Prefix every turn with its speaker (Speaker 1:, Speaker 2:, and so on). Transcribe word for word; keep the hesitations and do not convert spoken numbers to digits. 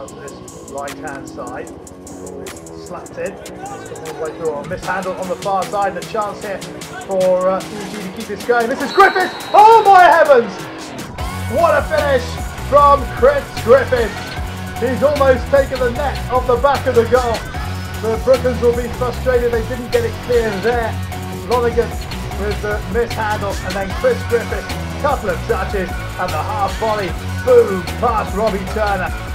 Speaker 1: out to this right-hand side. Slapped in. It's come all the way through. A mishandle on the far side. And a chance here for uh, E G to keep this going. This is Griffiths. Oh my heavens! What a finish from Chris Griffiths. He's almost taken the net off the back of the goal. The Brooklands will be frustrated they didn't get it clear there. Lonergan with the mishandle, and then Chris Griffiths, couple of touches, and the half volley, boom, past Robbie Turner.